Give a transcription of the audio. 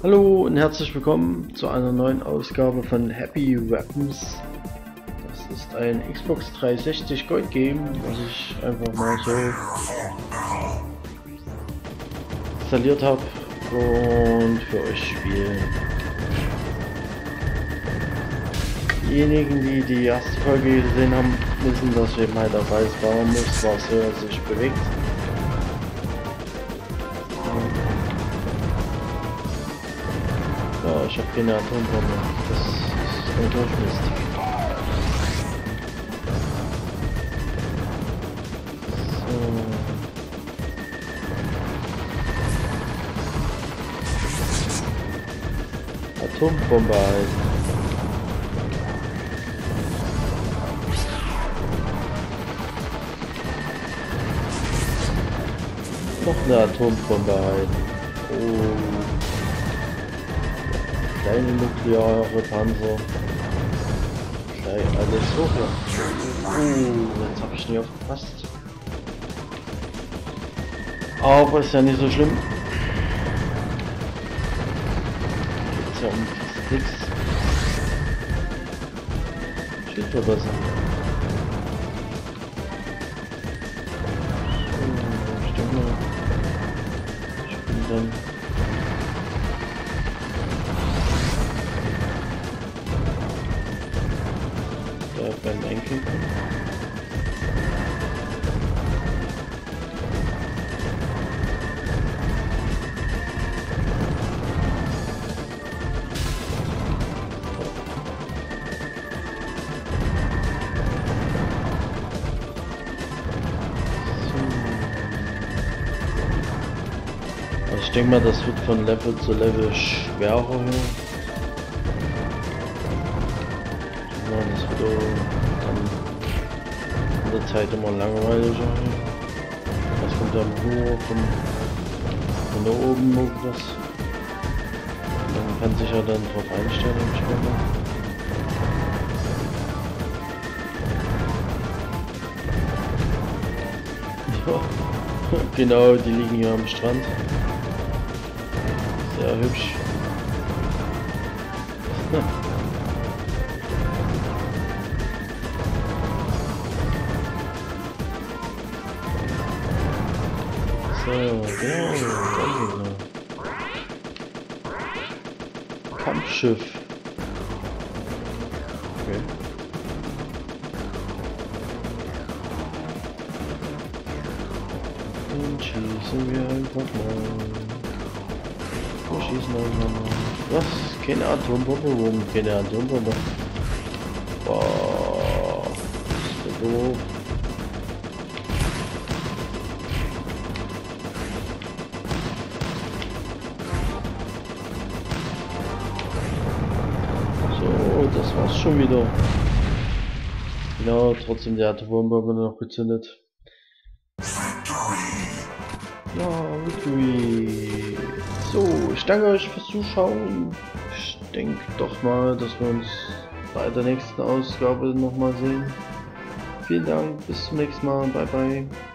Hallo und herzlich willkommen zu einer neuen Ausgabe von Happy Weapons. Das ist ein Xbox 360 Gold Game, was ich einfach mal so installiert habe und für euch spielen. Diejenigen, die die erste Folge gesehen haben, wissen, dass ich eben halt auch weiß, warum es war so, er sich bewegt. Ja, ich habe keine Atombombe. Das ist ein Durchmist. So. Atombombe halt. Noch eine Atombombe halt. Oh. Kleine nukleare Panzer. Gleich alles hoch. Jetzt habe ich nicht aufgepasst. Aber ist ja nicht so schlimm. Geht's ja um die Sticks. Schildverbesser. Ich denke mal. Ich bin dann. Beim Einklicken. Also ich denke mal, das wird von Level zu Level schwerer hier. Das wird dann in der Zeit immer langweiliger. Das kommt dann nur von da oben irgendwas. Man kann sich ja dann drauf einstellen. Ja, genau, die liegen hier am Strand. Sehr hübsch. So, ja, genau. Kampfschiff. Okay. Und schießen wir einfach mal. Wir schießen einfach mal. Was? Keine Atombombe? Warum keine Atombombe? Boah. Ist der doof. Das war's schon wieder. Genau, trotzdem die Atombombe noch gezündet. Ja, Victory. So, ich danke euch fürs Zuschauen. Ich denke doch mal, dass wir uns bei der nächsten Ausgabe nochmal sehen. Vielen Dank, bis zum nächsten Mal. Bye bye.